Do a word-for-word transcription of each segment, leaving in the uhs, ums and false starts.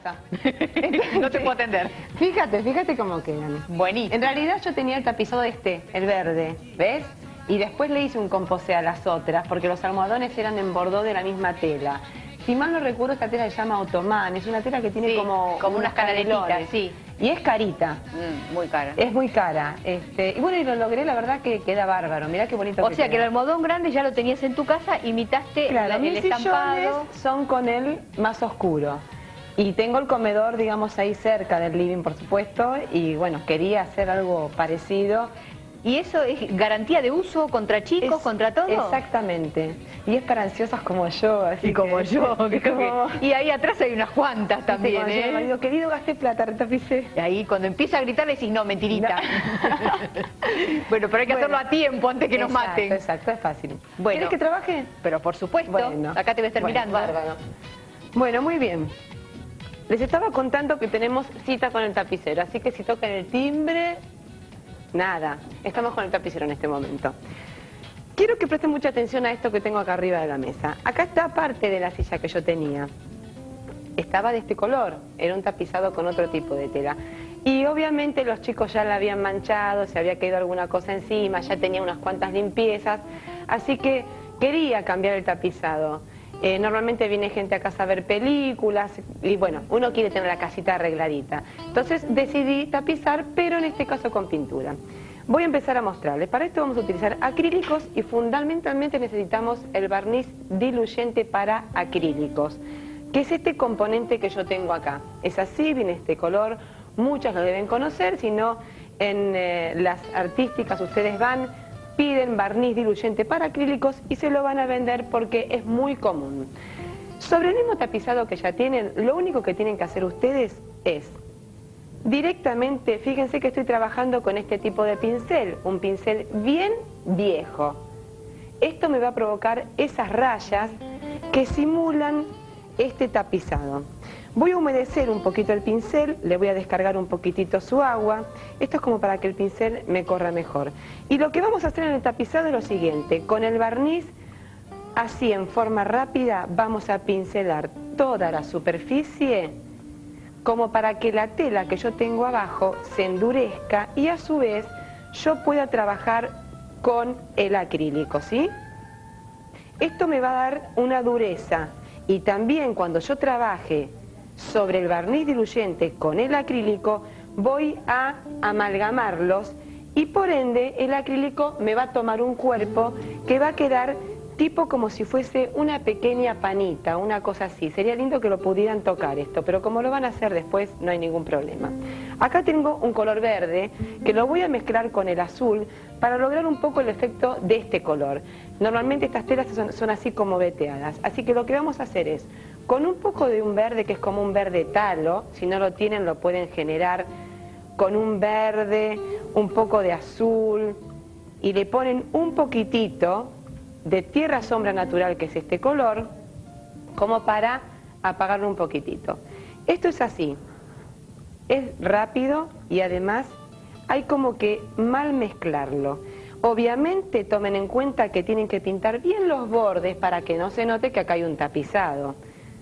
No te puedo atender. Fíjate, fíjate cómo quedan. Buenísimo. En realidad yo tenía el tapizado este, el verde, ¿ves? Y después le hice un composé a las otras, porque los almohadones eran en bordó de la misma tela. Si mal no recuerdo, esta tela se llama otomán, es una tela que tiene Sí, como, como unas canaletitas, canelones. sí. Y es carita. Mm, muy cara. Es muy cara. Este, y bueno, y lo logré, la verdad que queda bárbaro. Mirá qué bonito O que sea que el queda. almohadón grande ya lo tenías en tu casa, imitaste Claro, la- el mis estampado. sillones son con el más oscuro. Y tengo el comedor, digamos, ahí cerca del living, por supuesto. Y bueno, quería hacer algo parecido. ¿Y eso es garantía de uso contra chicos, Es- contra todo? Exactamente. Y es para ansiosas como yo, así Y como que- yo. y como- Y ahí atrás hay unas cuantas también, Cuando yo ¿eh? me digo, querido, gasté plata, retapicé. Y ahí cuando empieza a gritar le decís, no, mentirita. Bueno, pero hay que Bueno. hacerlo a tiempo antes que nos Exacto, maten. Exacto, es fácil. Bueno. ¿Quieres que trabaje? Pero por supuesto, Bueno. acá te voy a estar Bueno, mirando. bárbaro. Bueno, muy bien. Les estaba contando que tenemos cita con el tapicero, así que si tocan el timbre, nada. Estamos con el tapicero en este momento. Quiero que presten mucha atención a esto que tengo acá arriba de la mesa. Acá está parte de la silla que yo tenía. Estaba de este color, era un tapizado con otro tipo de tela. Y obviamente los chicos ya la habían manchado, se había caído alguna cosa encima, ya tenía unas cuantas limpiezas, así que quería cambiar el tapizado. Eh, normalmente viene gente a casa a ver películas y bueno, uno quiere tener la casita arregladita. Entonces decidí tapizar, pero en este caso con pintura. Voy a empezar a mostrarles. Para esto vamos a utilizar acrílicos y fundamentalmente necesitamos el barniz diluyente para acrílicos, que es este componente que yo tengo acá. Es así, viene este color, muchas lo deben conocer, si no en eh, las artísticas ustedes van, piden barniz diluyente para acrílicos y se lo van a vender porque es muy común. Sobre el mismo tapizado que ya tienen, lo único que tienen que hacer ustedes es directamente, fíjense que estoy trabajando con este tipo de pincel, un pincel bien viejo. Esto me va a provocar esas rayas que simulan este tapizado. Voy a humedecer un poquito el pincel, le voy a descargar un poquitito su agua. Esto es como para que el pincel me corra mejor. Y lo que vamos a hacer en el tapizado es lo siguiente, con el barniz, así en forma rápida, vamos a pincelar toda la superficie como para que la tela que yo tengo abajo se endurezca y a su vez yo pueda trabajar con el acrílico, ¿sí? Esto me va a dar una dureza y también cuando yo trabaje sobre el barniz diluyente con el acrílico voy a amalgamarlos y por ende el acrílico me va a tomar un cuerpo que va a quedar tipo como si fuese una pequeña panita, una cosa así. Sería lindo que lo pudieran tocar esto, pero como lo van a hacer después no hay ningún problema. Acá tengo un color verde que lo voy a mezclar con el azul para lograr un poco el efecto de este color. Normalmente estas telas son, son así como veteadas, así que lo que vamos a hacer es, con un poco de un verde que es como un verde talo, si no lo tienen lo pueden generar con un verde, un poco de azul y le ponen un poquitito de tierra sombra natural, que es este color, como para apagarlo un poquitito. Esto es así, es rápido y además hay como que mal mezclarlo. Obviamente tomen en cuenta que tienen que pintar bien los bordes para que no se note que acá hay un tapizado.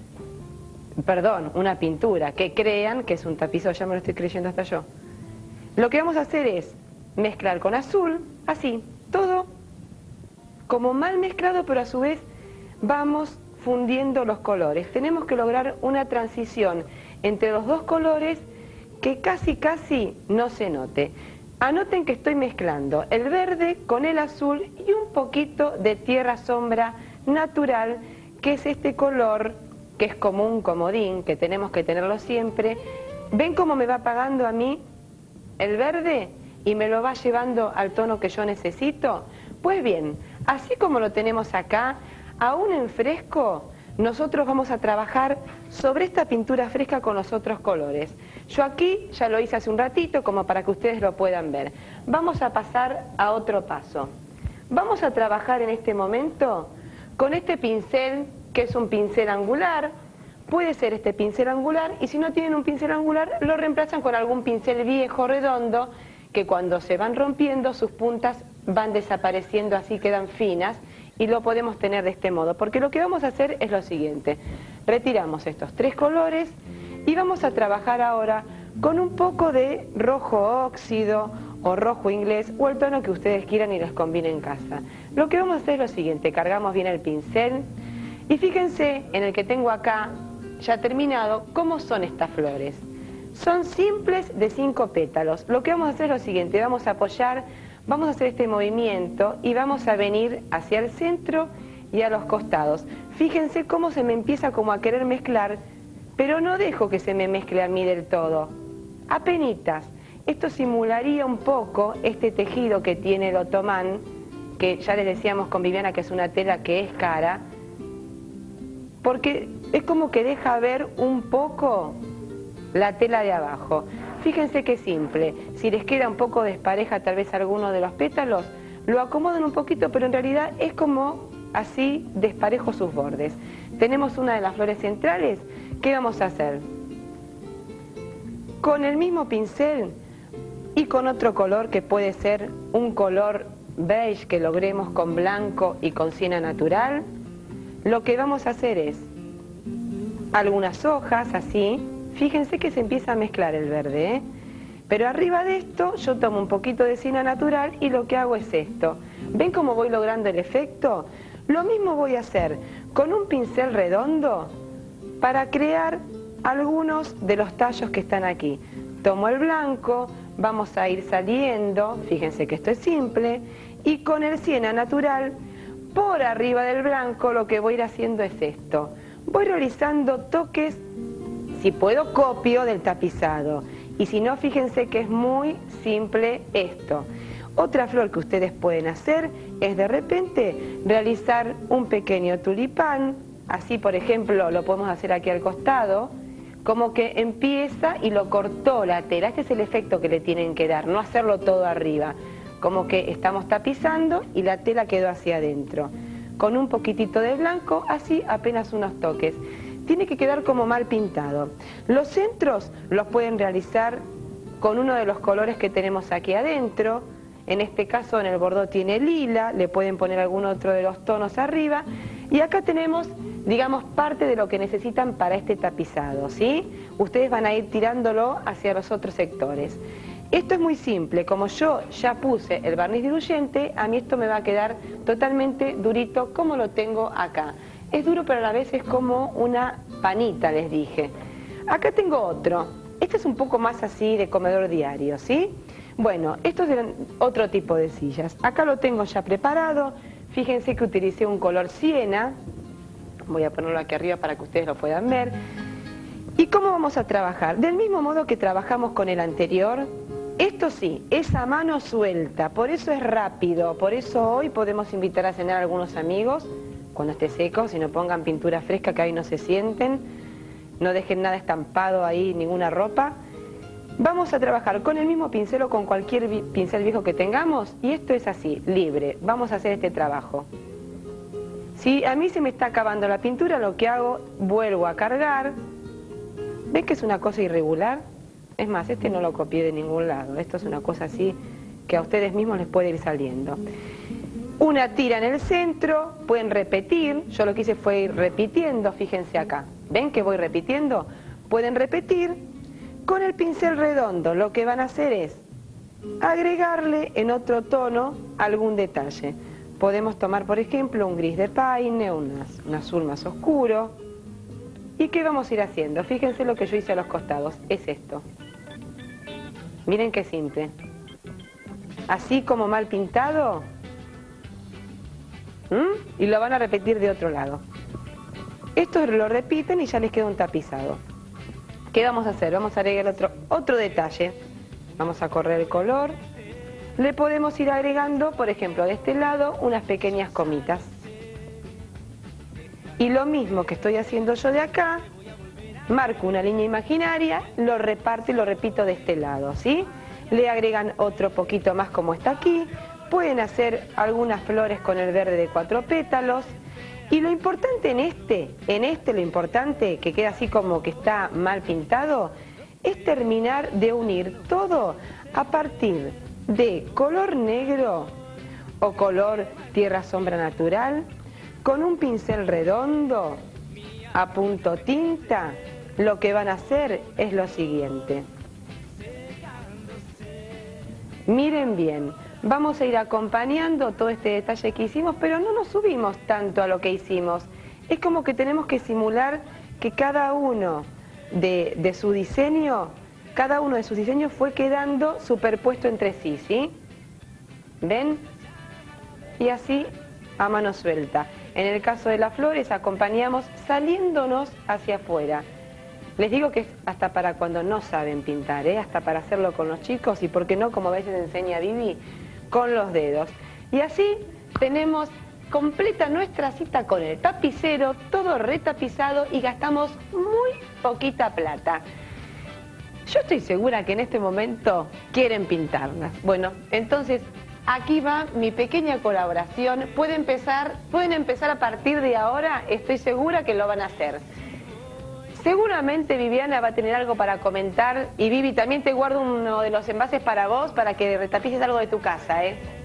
Perdón, una pintura, que crean que es un tapizado, ya me lo estoy creyendo hasta yo. Lo que vamos a hacer es mezclar con azul, así, todo como mal mezclado, pero a su vez vamos fundiendo los colores. Tenemos que lograr una transición entre los dos colores que casi casi no se note. Anoten que estoy mezclando el verde con el azul y un poquito de tierra sombra natural, que es este color que es como un comodín, que tenemos que tenerlo siempre. ¿Ven cómo me va apagando a mí el verde y me lo va llevando al tono que yo necesito? Pues bien, así como lo tenemos acá, aún en fresco, nosotros vamos a trabajar sobre esta pintura fresca con los otros colores. Yo aquí ya lo hice hace un ratito como para que ustedes lo puedan ver. Vamos a pasar a otro paso. Vamos a trabajar en este momento con este pincel, que es un pincel angular. Puede ser este pincel angular y si no tienen un pincel angular lo reemplazan con algún pincel viejo, redondo, que cuando se van rompiendo sus puntas van desapareciendo, así quedan finas y lo podemos tener de este modo, porque lo que vamos a hacer es lo siguiente: retiramos estos tres colores, Y vamos a trabajar ahora con un poco de rojo óxido o rojo inglés o el tono que ustedes quieran y les combine en casa. Lo que vamos a hacer es lo siguiente, cargamos bien el pincel y fíjense en el que tengo acá ya terminado cómo son estas flores. Son simples de cinco pétalos. Lo que vamos a hacer es lo siguiente, vamos a apoyar, vamos a hacer este movimiento y vamos a venir hacia el centro y a los costados. Fíjense cómo se me empieza como a querer mezclar, pero no dejo que se me mezcle a mí del todo. Apenitas. Esto simularía un poco este tejido que tiene el otomán, que ya les decíamos con Viviana que es una tela que es cara, porque es como que deja ver un poco la tela de abajo. Fíjense qué simple, si les queda un poco despareja tal vez alguno de los pétalos, lo acomodan un poquito, pero en realidad es como así desparejo sus bordes. Tenemos una de las flores centrales, ¿qué vamos a hacer? Con el mismo pincel y con otro color que puede ser un color beige que logremos con blanco y con siena natural, lo que vamos a hacer es algunas hojas así, fíjense que se empieza a mezclar el verde, ¿eh? Pero arriba de esto yo tomo un poquito de siena natural y lo que hago es esto. ¿Ven cómo voy logrando el efecto? Lo mismo voy a hacer con un pincel redondo para crear algunos de los tallos que están aquí. Tomo el blanco, vamos a ir saliendo, fíjense que esto es simple, y con el siena natural, por arriba del blanco lo que voy a ir haciendo es esto. Voy realizando toques, si puedo copio del tapizado, y si no, fíjense que es muy simple esto. Otra flor que ustedes pueden hacer es de repente realizar un pequeño tulipán, así por ejemplo lo podemos hacer aquí al costado, como que empieza y lo cortó la tela. Este es el efecto que le tienen que dar, no hacerlo todo arriba, como que estamos tapizando y la tela quedó hacia adentro. Con un poquitito de blanco, así apenas unos toques. Tiene que quedar como mal pintado. Los centros los pueden realizar con uno de los colores que tenemos aquí adentro. En este caso en el bordó tiene lila, le pueden poner algún otro de los tonos arriba. Y acá tenemos, digamos, parte de lo que necesitan para este tapizado, ¿sí? Ustedes van a ir tirándolo hacia los otros sectores. Esto es muy simple, como yo ya puse el barniz diluyente, a mí esto me va a quedar totalmente durito como lo tengo acá. Es duro pero a la vez es como una panita, les dije. Acá tengo otro, este es un poco más así de comedor diario, ¿sí? Bueno, estos eran otro tipo de sillas. Acá lo tengo ya preparado, fíjense que utilicé un color siena, voy a ponerlo aquí arriba para que ustedes lo puedan ver. ¿Y cómo vamos a trabajar? Del mismo modo que trabajamos con el anterior. Esto sí, es a mano suelta, por eso es rápido, por eso hoy podemos invitar a cenar a algunos amigos, cuando esté seco, si no pongan pintura fresca que ahí no se sienten, no dejen nada estampado ahí, ninguna ropa. Vamos a trabajar con el mismo pincel o con cualquier pincel viejo que tengamos, y esto es así, libre, vamos a hacer este trabajo. Si a mí se me está acabando la pintura, lo que hago, vuelvo a cargar. ¿Ven que es una cosa irregular? Es más, este no lo copié de ningún lado. Esto es una cosa así que a ustedes mismos les puede ir saliendo. Una tira en el centro, pueden repetir. Yo lo que hice fue ir repitiendo, fíjense acá. ¿Ven que voy repitiendo? Pueden repetir. Con el pincel redondo lo que van a hacer es agregarle en otro tono algún detalle. Podemos tomar, por ejemplo, un gris de paine, un azul más oscuro. ¿Y qué vamos a ir haciendo? Fíjense lo que yo hice a los costados, es esto. Miren qué simple. Así como mal pintado. ¿Mm? Y lo van a repetir de otro lado. Esto lo repiten y ya les queda un tapizado. ¿Qué vamos a hacer? Vamos a agregar otro, otro detalle. Vamos a correr el color. Le podemos ir agregando, por ejemplo, de este lado, unas pequeñas comitas. Y lo mismo que estoy haciendo yo de acá, marco una línea imaginaria, lo reparto y lo repito de este lado, ¿sí? Le agregan otro poquito más como está aquí, pueden hacer algunas flores con el verde de cuatro pétalos. Y lo importante en este, en este lo importante, que queda así como que está mal pintado, es terminar de unir todo a partir de color negro o color tierra sombra natural, con un pincel redondo, a punto tinta, lo que van a hacer es lo siguiente. Miren bien, vamos a ir acompañando todo este detalle que hicimos, pero no nos subimos tanto a lo que hicimos. Es como que tenemos que simular que cada uno de, de su diseño, cada uno de sus diseños fue quedando superpuesto entre sí, ¿sí? ¿Ven? Y así a mano suelta. En el caso de las flores acompañamos saliéndonos hacia afuera. Les digo que es hasta para cuando no saben pintar, ¿eh? Hasta para hacerlo con los chicos y, por qué no, como a veces enseña Vivi, con los dedos. Y así tenemos completa nuestra cita con el tapicero, todo retapizado y gastamos muy poquita plata. Yo estoy segura que en este momento quieren pintarlas. Bueno, entonces aquí va mi pequeña colaboración. Pueden empezar, pueden empezar a partir de ahora, estoy segura que lo van a hacer. Seguramente Viviana va a tener algo para comentar y Vivi, también te guardo uno de los envases para vos para que retapices algo de tu casa, ¿eh?